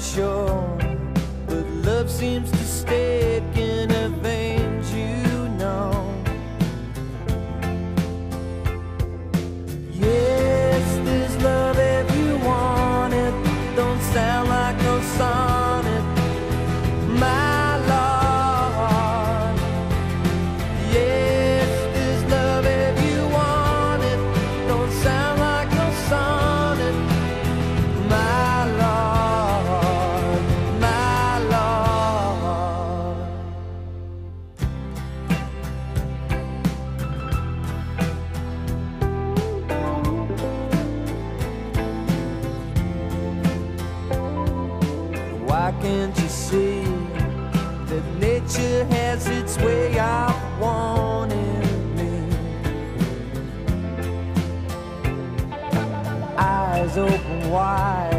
sure, but love seems to stick in her veins, you know. Yes, there's love if you want it. Don't sound like no sonnet, my Lord. Yes, there's love if you want it. Don't sound like no sonnet, my Lord, my Lord. Why can't you see that nature has its way of wanting me? Eyes open wide,